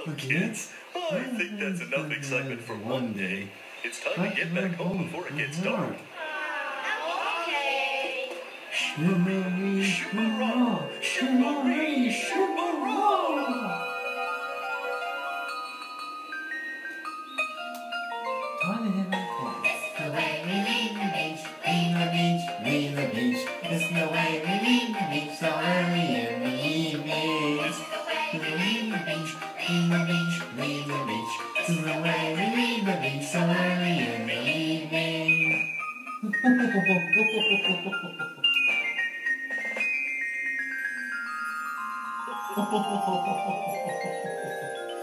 kids, I think that's enough excitement for one day. It's time to get back home before it gets dark. Okay. Shimmery, shimmerah, shimmery, shimmerah. It's the way we leave the beach, leave the beach, leave the beach. It's the way we leave the beach so early in the evening. It's the way we leave the beach, leave the beach, leave the beach. It's the way we leave the beach so early in the evening.